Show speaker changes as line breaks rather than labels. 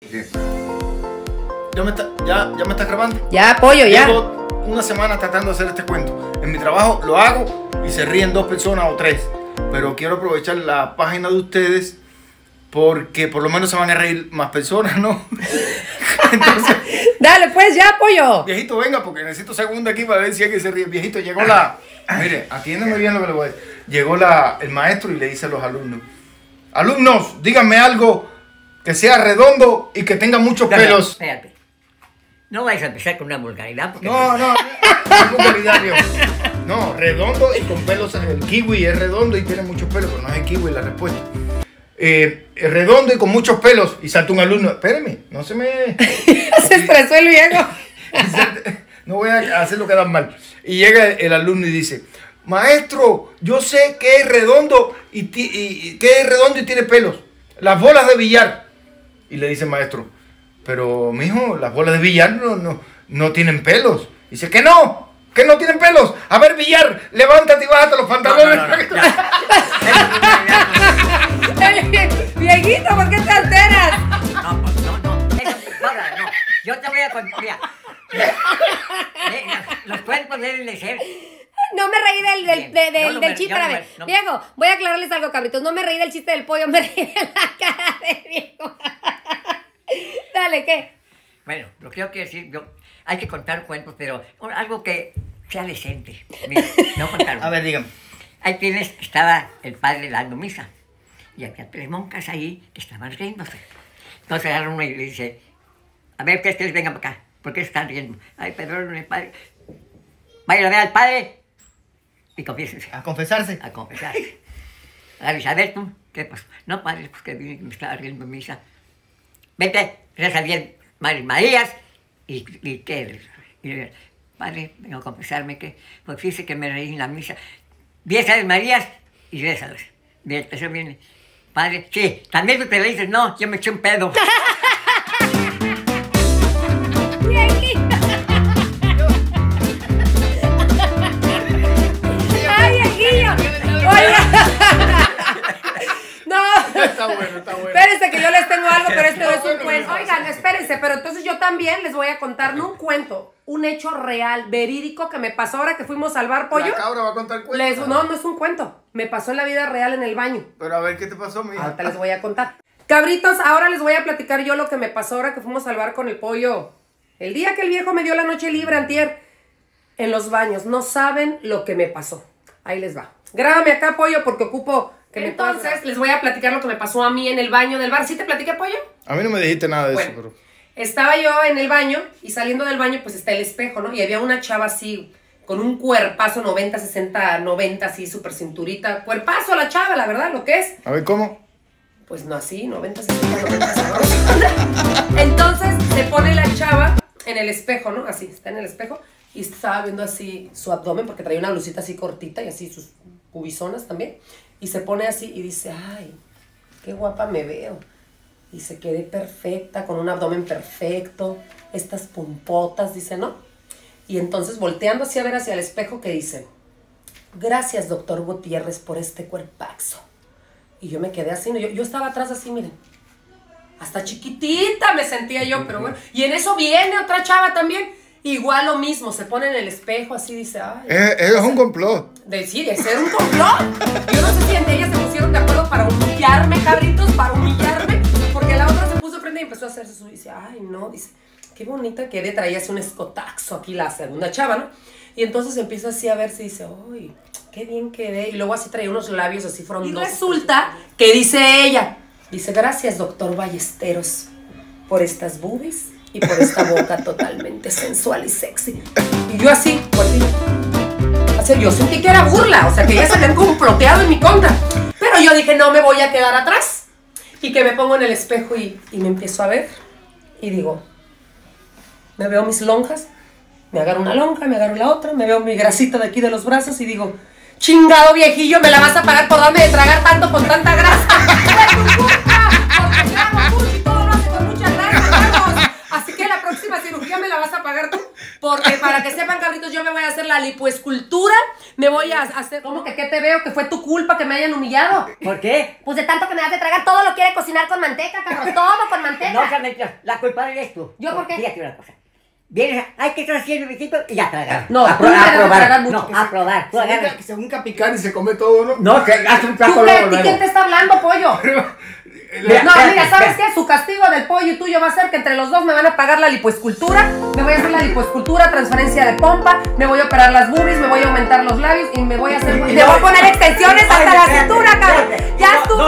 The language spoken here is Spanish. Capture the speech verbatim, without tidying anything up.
Sí. ¿Ya me está, ya, ya me está grabando?
Ya, pollo, ya.
Llevo una semana tratando de hacer este cuento. En mi trabajo lo hago y se ríen dos personas o tres. Pero quiero aprovechar la página de ustedes porque por lo menos se van a reír más personas, ¿no? Entonces,
dale, pues, ya, pollo.
viejito, venga, porque necesito segundo aquí para ver si hay que se ríe. Viejito, llegó la... Mire, atiéndeme bien lo que le voy a decir. Llegó la, el maestro y le dice a los alumnos: alumnos, díganme algo que sea redondo y que tenga muchos
No,
pelos.
no, espérate. No vais a empezar con una vulgaridad porque...
No, no, no es vulgaridad, viejo. No, redondo y con pelos. El kiwi es redondo y tiene muchos pelos, pero no es el kiwi la respuesta. Eh, es redondo y con muchos pelos. Y salta un alumno: espéreme, no se me...
Se estresó el viejo.
No voy a hacer lo que dan mal. Y llega el alumno y dice: maestro, yo sé que es redondo y, ti- y, y que es redondo y tiene pelos. Las bolas de billar. Y le dice el maestro: pero, mijo, las bolas de billar no, no, no tienen pelos. Dice: que no, que no tienen pelos. A ver, billar, levántate y bájate los pantalones.
No, no, no, ya.
Viejito, ¿por qué te alteras?
No, pues, no, no, eso, no, no, yo te voy a contar, mira, los cuerpos deben de ser...
No me reí del, del, de- del,
Yo no
del
me-
chiste.
yo no
Espérame.
me- no.
Viejo, voy a aclararles algo, cabritos. No me reí del chiste del pollo, me reí de la cara del viejo. Dale, ¿qué?
Bueno, lo que yo quiero decir, yo, hay que contar cuentos, pero algo que sea decente. Mira, no contar.
A ver, dígame.
Ahí tienes, estaba el padre dando misa. Y había tres monjas ahí que estaban riéndose. Entonces agarra uno y le dice: a ver, que ustedes vengan para acá. ¿Por qué se están riendo? Ay, perdón, padre. Vayan a ver al padre y confiésense.
A confesarse.
A confesarse. A ver, a ver tú, ¿qué pasó? No, padre, pues que vine, me estaba riendo en misa. Vete, reza bien, Madre Marías. ¿Y, y qué? Y, padre, vengo a confesarme que, pues fíjese que me reí en la misa. Diez Aves Marías y rézalas. Bien, el tercero viene: padre, sí, también tú te le dices: no, yo me eché un pedo.
Viejito. Ay, viejillo. Oiga. No.
Está bueno, está bueno.
Espérense que yo les tengo algo, pero este no es un
bueno,
cuento.
bueno.
Oigan, espérense, pero entonces yo también les voy a contar, no un cuento, un hecho real, verídico que me pasó ahora que fuimos al bar, pollo.
La cabra va a contar cuentos.
Les, no, no es un cuento. Me pasó en la vida real en el baño.
Pero a ver, ¿qué te pasó, mija?
Ahorita les voy a contar. Cabritos, ahora les voy a platicar yo lo que me pasó ahora que fuimos al bar con el pollo. El día que el viejo me dio la noche libre antier en los baños. No saben lo que me pasó. Ahí les va. Grábame acá, pollo, porque ocupo que me puedas grabar. Entonces les voy a platicar lo que me pasó a mí en el baño del bar. ¿Sí te platiqué, pollo?
A mí no me dijiste nada de
Bueno.
eso, pero...
Estaba yo en el baño y saliendo del baño pues está el espejo, ¿no? Y había una chava así, con un cuerpazo noventa, sesenta, noventa, así, súper cinturita. Cuerpazo la chava, la verdad, lo que es.
A ver, ¿cómo?
Pues no así, noventa, sesenta, noventa, sabroso. Entonces se pone la chava en el espejo, ¿no? Así, está en el espejo y estaba viendo así su abdomen porque traía una blusita así cortita y así sus pubizonas también. Y se pone así y dice: ay, qué guapa me veo. Y se quedé perfecta, con un abdomen perfecto, estas pompotas, dice, ¿no? Y entonces volteando así a ver hacia el espejo, que dice: gracias, doctor Gutiérrez, por este cuerpazo. Y yo me quedé así, ¿no? yo, yo estaba atrás así, miren. Hasta chiquitita me sentía yo, pero bueno. Y en eso viene otra chava también. Igual lo mismo, se pone en el espejo así, dice: ay.
Es, es un complot.
De, sí, de ser un complot. Yo no sé si entre ellas se pusieron de acuerdo para humillarme, cabritos, para humillarme. Porque la otra se puso frente y empezó a hacerse su... Dice: ay, no, dice, qué bonita quedé. Traía así un escotaxo aquí la segunda chava, ¿no? Y entonces empieza así a verse y dice: ay, qué bien quedé. Y luego así traía unos labios así frondosos. Y resulta que dice ella, dice: gracias, doctor Ballesteros, por estas boobies y por esta boca totalmente sensual y sexy. Y yo así, volví. Así, yo sentí que era burla, o sea, que ya se habían comploteado en mi contra. Pero yo dije: no me voy a quedar atrás. Y que me pongo en el espejo y, y me empiezo a ver. Y digo, me veo mis lonjas, me agarro una lonja, me agarro la otra, me veo mi grasita de aquí de los brazos y digo: chingado viejillo, me la vas a pagar por darme de tragar tanto con tanta grasa. ¡Fue tu culpa! Porque yo hago mucho y todo lo hace con mucha grasa, vamos. Así que la próxima cirugía me la vas a pagar tú. Porque para que sepan, cabritos, yo me voy a hacer la lipoescultura. Me voy a hacer... ¿Cómo que qué te veo? Que fue tu culpa que me hayan humillado.
¿Por qué?
Pues de tanto que me das de tragar, todo lo quiere cocinar con manteca, cabrón. Todo con manteca.
No, seas mentirosa. La culpable eres tú.
¿Yo por qué?
Fíjate una cosa. Vienes, hay que estar haciendo visito y ya tragar.
No,
a,
tú
pro-
me
a
das de
probar.
tragar mucho.
No, a probar. Tú
Se
agarras.
busca, se busca picar y se come todo, ¿no?
No, que haz un
¿Tú
plato
qué?
luego,
¿Y quién
luego.
te está hablando, pollo?
Mira,
No,
espérate,
mira, ¿sabes
espérate.
qué? Su castigo del pollo y tuyo va a ser que entre los dos me van a pagar la lipoescultura. Me voy a hacer la lipoescultura, transferencia de pompa, me voy a operar las boobies, me voy a aumentar los labios y me voy a hacer...
Y
Le voy a
no-
poner extensiones hasta
Ay,
la
espérate,
cintura, cabrón.
espérate.
Ya
No,
estuvo,
no,